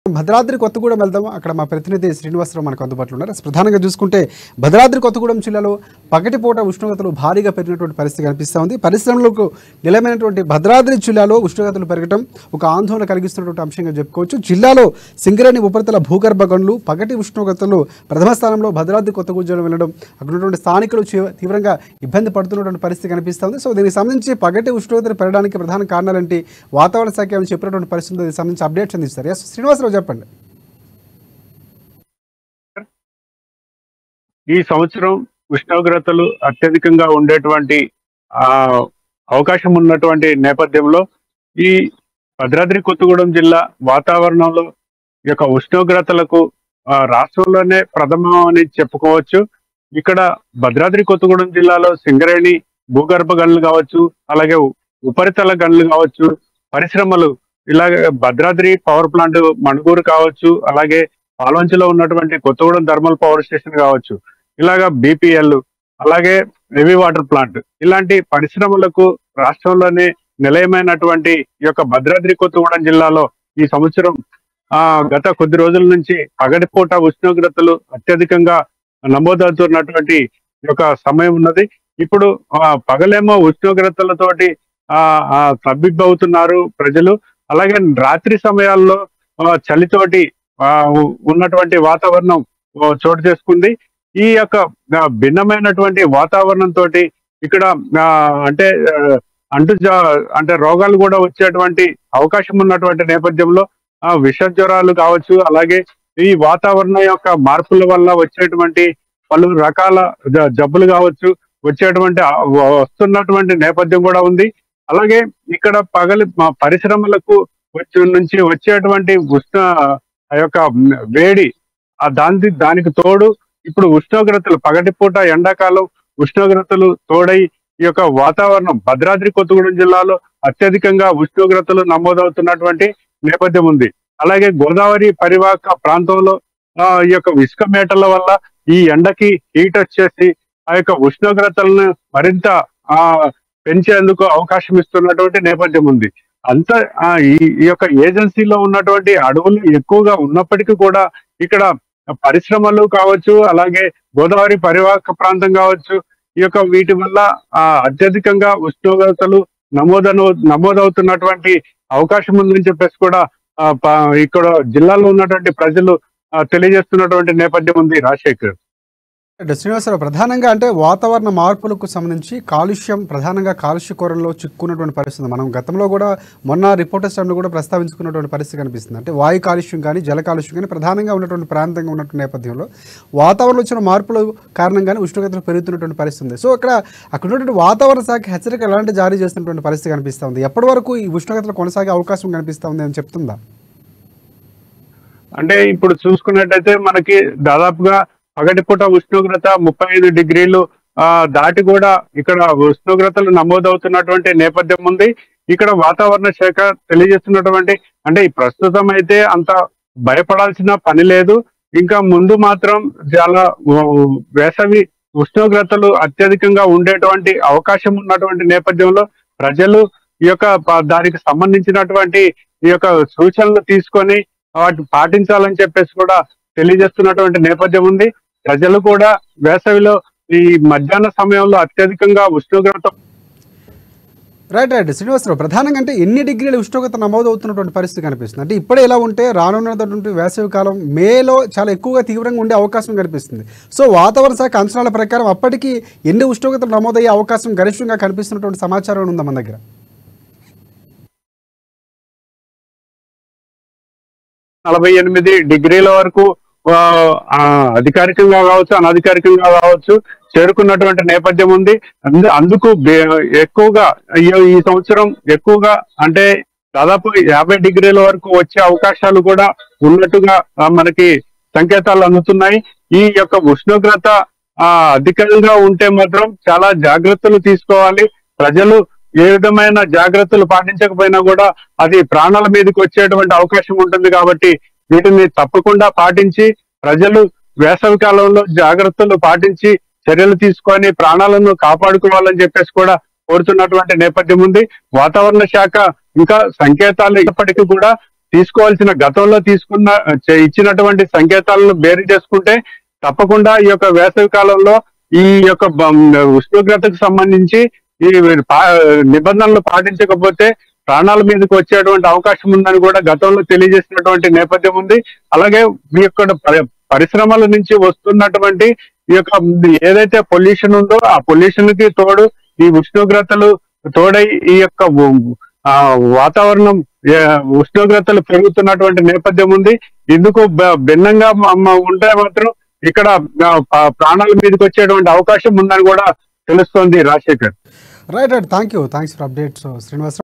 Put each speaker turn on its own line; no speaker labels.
భద్రాద్రి కొత్తగూడెం వెళ్దాం. అక్కడ మా ప్రతినిధి శ్రీనివాసరావు మనకు అందుబాటులో ఉన్నారు. ప్రధానంగా చూసుకుంటే భద్రాద్రి కొత్తగూడెం జిల్లాలో పగటిపూట ఉష్ణోగ్రతలు భారీగా పెరిగినటువంటి పరిస్థితి కనిపిస్తూ ఉంది. పరిశ్రమలకు నిలమైనటువంటి భద్రాద్రి జిల్లాలో ఉష్ణోగ్రతలు పెరగడం ఒక ఆందోళన కలిగిస్తున్నటువంటి అంశంగా చెప్పుకోవచ్చు. జిల్లాలో సింగరేణి ఉపరితల భూగర్భ గనులు పగటి ఉష్ణోగ్రతలు ప్రథమ స్థానంలో భద్రాద్రి కొత్తగూడెం వెళ్ళడం అక్కడ ఉన్నటువంటి స్థానికులు తీవ్రంగా ఇబ్బంది పడుతున్నటువంటి పరిస్థితి కనిపిస్తుంది. సో దీనికి సంబంధించి పగటి ఉష్ణోగ్రతలు పెరగడానికి ప్రధాన కారణాలేంటి, వాతావరణ శాఖ ఏమైనా చెప్పినటువంటి పరిస్థితి దీనికి సంబంధించి అప్డేట్స్ అందిస్తారు. శ్రీనివాసరావు చెప్పండి.
ఈ సంవత్సరం ఉష్ణోగ్రతలు అత్యధికంగా ఉండేటువంటి అవకాశం ఉన్నటువంటి నేపథ్యంలో ఈ భద్రాద్రి కొత్తగూడెం జిల్లా వాతావరణంలో ఈ యొక్క ఉష్ణోగ్రతలకు రాష్ట్రంలోనే ప్రథమం అని చెప్పుకోవచ్చు. ఇక్కడ భద్రాద్రి కొత్తగూడెం జిల్లాలో సింగరేణి భూగర్భ గనులు కావచ్చు, అలాగే ఉపరితల గనులు కావచ్చు, పరిశ్రమలు ఇలాగే భద్రాద్రి పవర్ ప్లాంట్ మణుగూరు కావచ్చు, అలాగే పాల్వంచలో ఉన్నటువంటి కొత్తగూడెం థర్మల్ పవర్ స్టేషన్ కావచ్చు, ఇలాగా బీపీఎల్, అలాగే హెవీ వాటర్ ప్లాంట్, ఇలాంటి పరిశ్రమలకు రాష్ట్రంలోనే నిలయమైనటువంటి ఈ యొక్క భద్రాద్రి కొత్తగూడెం జిల్లాలో ఈ సంవత్సరం గత కొద్ది రోజుల నుంచి పగటిపూట ఉష్ణోగ్రతలు అత్యధికంగా నమోదవుతున్నటువంటి యొక్క సమయం ఉన్నది. ఇప్పుడు పగలేమో ఉష్ణోగ్రతలతోటి తబ్బిబ్బవుతున్నారు ప్రజలు, అలాగే రాత్రి సమయాల్లో చలితోటి ఉన్నటువంటి వాతావరణం చోటు చేసుకుంది. ఈ యొక్క భిన్నమైనటువంటి వాతావరణంతో ఇక్కడ అంటే రోగాలు కూడా వచ్చేటువంటి అవకాశం ఉన్నటువంటి నేపథ్యంలో విష జ్వరాలు కావచ్చు, అలాగే ఈ వాతావరణం యొక్క మార్పుల వల్ల వచ్చేటువంటి పలు రకాల జబ్బులు కావచ్చు వస్తున్నటువంటి నేపథ్యం కూడా ఉంది. అలాగే ఇక్కడ పరిశ్రమలకు నుంచి వచ్చేటువంటి యొక్క వేడి దానికి తోడు ఇప్పుడు ఉష్ణోగ్రతలు పగటిపూట ఎండాకాలం ఉష్ణోగ్రతలు తోడై ఈ యొక్క వాతావరణం భద్రాద్రి కొత్తగూడెం జిల్లాలో అత్యధికంగా ఉష్ణోగ్రతలు నమోదవుతున్నటువంటి నేపథ్యం ఉంది. అలాగే గోదావరి పరివాహక ప్రాంతంలో ఈ యొక్క ఇసుక మేటల వల్ల ఈ ఎండకి హీట్ వచ్చేసి ఆ యొక్క ఉష్ణోగ్రతలను మరింత పెంచేందుకు అవకాశం ఇస్తున్నటువంటి నేపథ్యం ఉంది. ఈ యొక్క ఏజెన్సీలో ఉన్నటువంటి అడవులు ఎక్కువగా ఉన్నప్పటికీ కూడా ఇక్కడ పరిశ్రమలు కావచ్చు, అలాగే గోదావరి పరివాహక ప్రాంతం కావచ్చు, ఈ యొక్క వీటి వల్ల అత్యధికంగా ఉష్ణోగ్రతలు నమోదవుతున్నటువంటి అవకాశం ఉందని చెప్పేసి కూడా ఇక్కడ జిల్లాలో ఉన్నటువంటి ప్రజలు తెలియజేస్తున్నటువంటి నేపథ్యం ఉంది. రాజశేఖర్,
శ్రీనివాసరావు, ప్రధానంగా అంటే వాతావరణ మార్పులకు సంబంధించి ప్రధానంగా కాలుష్య కూరల్లో చిక్కున్నటువంటి పరిస్థితి మనం గతంలో కూడా మొన్న రిపోర్టర్స్ టైంలో కూడా ప్రస్తావించుకున్నటువంటి పరిస్థితి కనిపిస్తుంది. అంటే వాయు కాలుష్యం కానీ జల కాలుష్యం కానీ ప్రధానంగా ఉన్నటువంటి ప్రాంతంగా ఉన్నటువంటి నేపథ్యంలో వాతావరణంలో వచ్చిన మార్పుల కారణంగానే ఉష్ణోగ్రతలు పెరుగుతున్నటువంటి పరిస్థితి ఉంది. సో అక్కడ ఉన్నటువంటి వాతావరణ శాఖ హెచ్చరిక ఎలాంటి జారీ చేస్తున్నటువంటి పరిస్థితి కనిపిస్తుంది. ఎప్పటి వరకు ఈ ఉష్ణోగ్రతలు కొనసాగే అవకాశం కనిపిస్తుంది అని చెప్తుందా?
అంటే ఇప్పుడు చూసుకున్నట్టయితే మనకి దాదాపుగా పగటిపూట ఉష్ణోగ్రత 35 డిగ్రీలు దాటి కూడా ఇక్కడ ఉష్ణోగ్రతలు నమోదవుతున్నటువంటి నేపథ్యం ఉంది. ఇక్కడ వాతావరణ శాఖ తెలియజేస్తున్నటువంటి అంటే ఈ ప్రస్తుతం అయితే అంత భయపడాల్సిన పని లేదు. ఇంకా ముందు మాత్రం చాలా వేసవి ఉష్ణోగ్రతలు అత్యధికంగా ఉండేటువంటి అవకాశం ఉన్నటువంటి నేపథ్యంలో ప్రజలు ఈ యొక్క దానికి సంబంధించినటువంటి ఈ యొక్క సూచనలు తీసుకొని వాటిని పాటించాలని చెప్పేసి కూడా తెలియజేస్తున్నటువంటి నేపథ్యం ఉంది. ప్రజలు కూడా వేసవిలో ఈ మధ్యాహ్న సమయంలో అత్యధికంగా ఉష్ణోగ్రత
రైట్ శ్రీనివాసరావు, ప్రధానంగా అంటే ఎన్ని డిగ్రీల ఉష్ణోగ్రత నమోదవుతున్నటువంటి పరిస్థితి కనిపిస్తుంది. అంటే ఇప్పుడే ఎలా ఉంటే రానున్నటువంటి వేసవి కాలం మేలో చాలా ఎక్కువగా తీవ్రంగా ఉండే అవకాశం కనిపిస్తుంది. సో వాతావరణ శాఖ అంచనాల ప్రకారం అప్పటికి ఎన్ని ఉష్ణోగ్రతలు నమోదయ్యే అవకాశం గరిష్టంగా కనిపిస్తున్నటువంటి సమాచారం ఉందా మన దగ్గర?
48 డిగ్రీల వరకు అధికారికంగా కావచ్చు, అనధికారికంగా కావచ్చు చేరుకున్నటువంటి నేపథ్యం ఉంది. అందుకు ఎక్కువగా ఈ సంవత్సరం ఎక్కువగా అంటే దాదాపు 50 డిగ్రీల వరకు వచ్చే అవకాశాలు కూడా ఉన్నట్టుగా మనకి సంకేతాలు అందుతున్నాయి. ఈ యొక్క ఉష్ణోగ్రత అధికంగా ఉంటే మాత్రం చాలా జాగ్రత్తలు తీసుకోవాలి. ప్రజలు ఏ విధమైన జాగ్రత్తలు పాటించకపోయినా కూడా అది ప్రాణాల మీదకి వచ్చేటువంటి అవకాశం ఉంటుంది. కాబట్టి వీటిని తప్పకుండా పాటించి ప్రజలు వేసవి కాలంలో జాగ్రత్తలు పాటించి చర్యలు తీసుకొని ప్రాణాలను కాపాడుకోవాలని చెప్పేసి కూడా కోరుతున్నటువంటి నేపథ్యం ఉంది. వాతావరణ శాఖ ఇంకా సంకేతాలు ఇప్పటికీ కూడా తీసుకోవాల్సిన గతంలో ఇచ్చినటువంటి సంకేతాలను బేరీ చేసుకుంటే తప్పకుండా ఈ యొక్క వేసవి కాలంలో ఈ యొక్క ఉష్ణోగ్రతకు సంబంధించి ఈ నిబంధనలు పాటించకపోతే ప్రాణాల మీదకి వచ్చేటువంటి అవకాశం ఉందని కూడా గతంలో తెలియజేసినటువంటి నేపథ్యం ఉంది. అలాగే మీ యొక్క పరిశ్రమల నుంచి వస్తున్నటువంటి ఈ యొక్క ఏదైతే పొల్యూషన్ ఉందో ఆ పొల్యూషన్ కి తోడు ఈ ఉష్ణోగ్రతలు తోడై ఈ యొక్క వాతావరణం ఉష్ణోగ్రతలు పెరుగుతున్నటువంటి నేపథ్యం ఉంది. ఇందుకు భిన్నంగా ఉంటే మాత్రం ఇక్కడ ప్రాణాల మీదకి వచ్చేటువంటి అవకాశం ఉందని కూడా తెలుస్తోంది. Rajasekhar.
Right thanks for updates Srinivas.